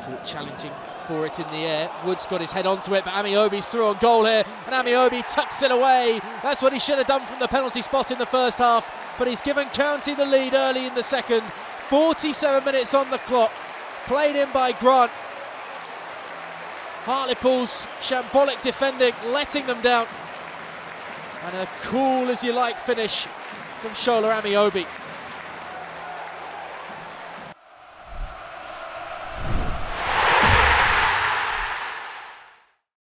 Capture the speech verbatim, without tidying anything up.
Hartlepool challenging for it in the air. Wood's got his head onto it, but Ameobi's through on goal here, and Ameobi tucks it away. That's what he should have done from the penalty spot in the first half, but he's given County the lead early in the second. forty-seven minutes on the clock, played in by Grant. Hartlepool's shambolic defending, letting them down. And a cool as you like finish from Shola Ameobi.